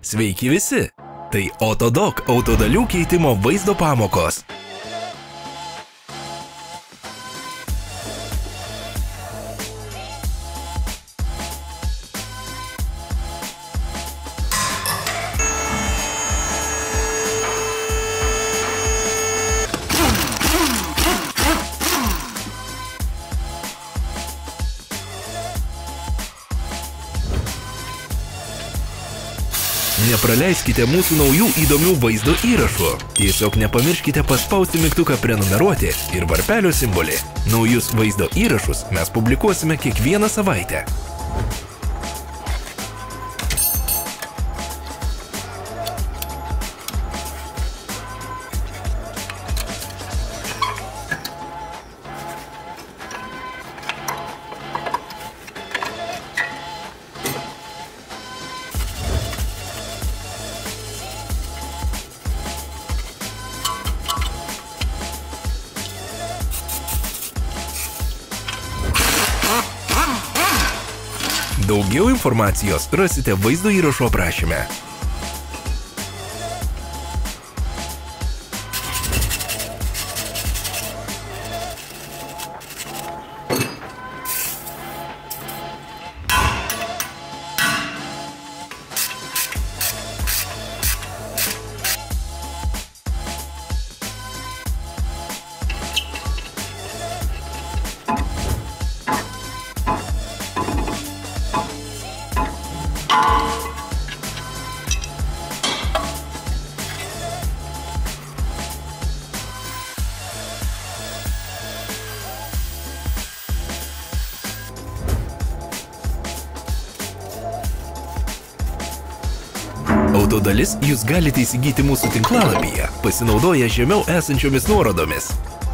Sveiki visi! Tai Autodoc autodalių keitimo vaizdo pamokos. Nepraleiskite mūsų naujų įdomių vaizdo įrašų. Tiesiog nepamirškite paspausti mygtuką prenumeruoti ir varpelio simbolį. Naujus vaizdo įrašus mes publikuosime kiekvieną savaitę. Daugiau informacijos rasite vaizdo įrašo aprašyme. Autodalis jūs galite įsigyti mūsų tinklalapyje, pasinaudoję žemiau esančiomis nuorodomis.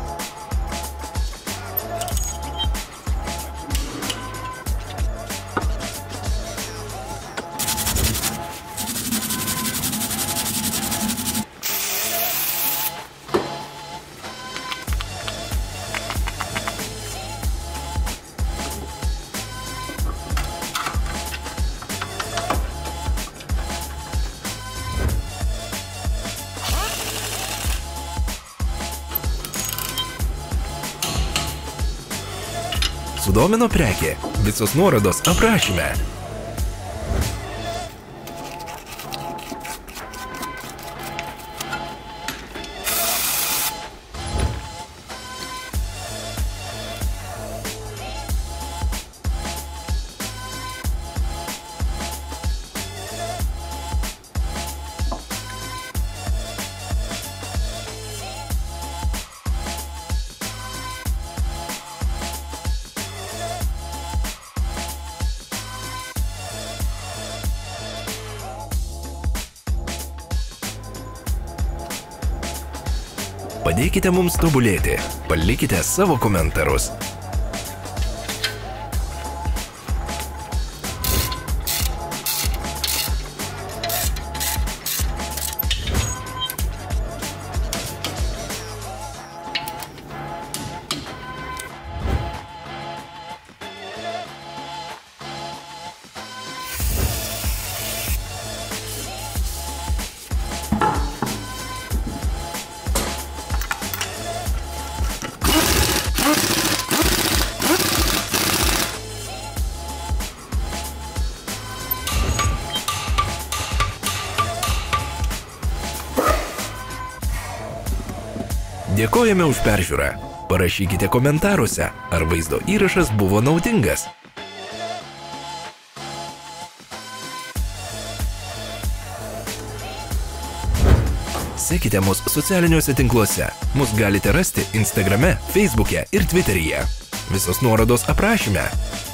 Sudomino prekė. Visos nuorodos aprašyme. Padėkite mums tobulėti, palikite savo komentarus. Dėkojame už peržiūrą. Parašykite komentaruose, ar vaizdo įrašas buvo naudingas. Sekite mus socialiniuose tinkluose. Mus galite rasti Instagrame, Facebook'e ir Twitter'yje. Visos nuorodos aprašyme.